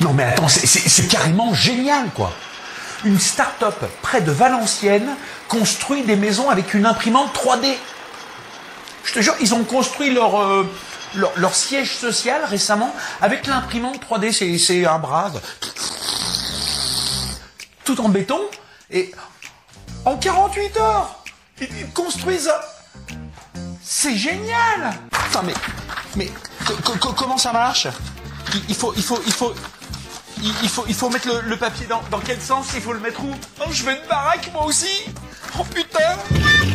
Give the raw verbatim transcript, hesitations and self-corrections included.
Non mais attends, c'est carrément génial quoi. Une start-up près de Valenciennes construit des maisons avec une imprimante trois D. Je te jure, ils ont construit leur, euh, leur, leur siège social récemment avec l'imprimante trois D. C'est un brave. Tout en béton. Et en quarante-huit heures, ils, ils construisent... C'est génial. Enfin mais... Mais comment ça marche? il, il faut... Il faut... Il faut... Il faut, il faut mettre le, le papier dans, dans quel sens? Il faut le mettre où? Oh, je veux une baraque moi aussi. Oh putain.